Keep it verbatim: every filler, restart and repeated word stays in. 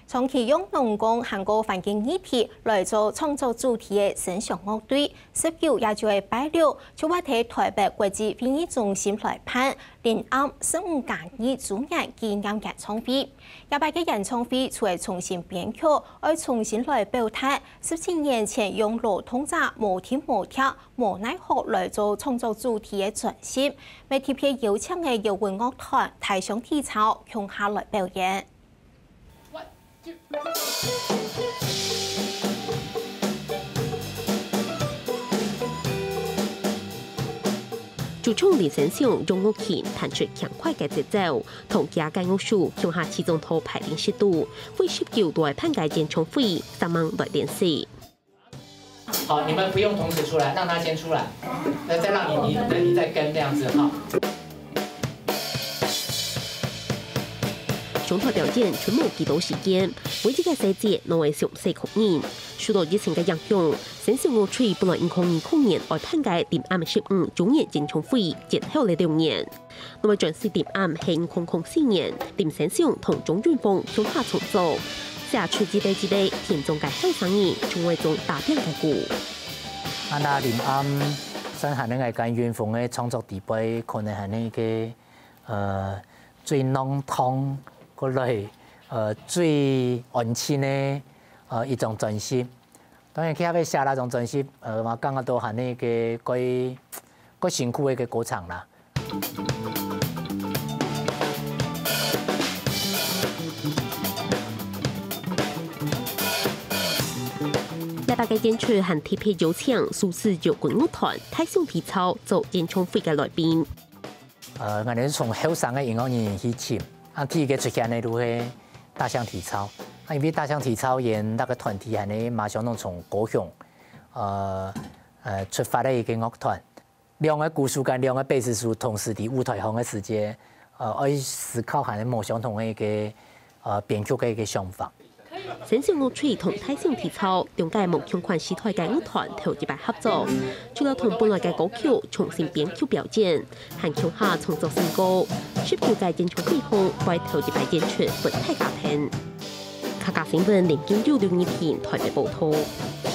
長期用農工韓國環境議題來做創作主題嘅聲響樂隊，十九也就係拜六，就話喺台北國際會議中心來辦聯暗十五加二主年紀念演唱會。廿八嘅演唱會除係重新編曲，而重新來表態十七年前用羅通者無天無跳無奈何來做創作主題嘅轉型，未特別邀請嘅搖滾樂團台上體操向下來表演。 主唱林聲祥用樂器彈出輕快嘅節奏，同其他樂手向下其中套排練適度，為十九來攀界演唱會三萬來練習。 好，你們不用同時出來，讓他先出來，再再讓你你你再跟這樣子哈。 上台表演全無幾多時間，每一個細節都會詳細確認。受到疫情嘅影響，聲響樂隊本來應控二零年來攀界點暗十五周年演唱會，延後嚟兩年。因為將是點暗係二零零四年，點聲響同鍾俊峰向下重組，寫出幾代幾代田中嘅後生意，成為種大變嘅故。 啊，那點暗新係呢個跟元鳳嘅創作地位，可能係呢個誒最濃湯。嗰類誒最安全嘅誒一種專輯，當然佢喺寫那種專輯，誒我感覺到係呢個幾幾辛苦嘅一個過程啦。 禮拜嘅演出係特別邀請蘇氏搖滾樂團台上體操做演唱會嘅來賓。誒、 呃，我哋從後生嘅音樂人去請。啊，第一個出現的都係大象體操，啊，因為大象體操演那個團體係呢馬上攏從高雄，呃呃出發的一個樂團，兩個鼓手跟兩個貝斯手同時喺舞台上嘅時間，呃，可思考係冇相同嘅一個呃編曲嘅一個想法。 聲響樂隊同台上體操兩屆目向款時代嘅樂團頭一擺合作，除了同本來嘅歌曲重新編曲表演，還向下創作新歌。十九屆演唱會後，為頭一擺演出本體家庭。客家新聞連經六六二片台北報道。